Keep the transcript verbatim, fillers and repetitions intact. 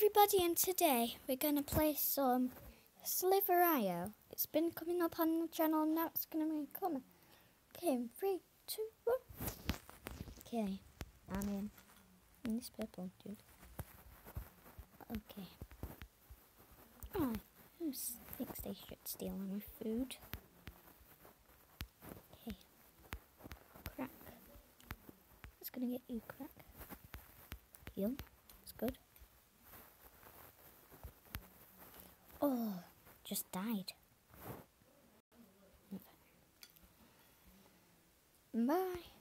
everybody, and today we're going to play some Slither Io. It's been coming up on the channel, now it's going to be coming. Okay, in three, two, one. Okay, I'm in. In this purple dude. Okay. Oh, who thinks they should steal my food? Okay. Crack. It's going to get you, crack. Heal. It's good. Oh, just died. Bye.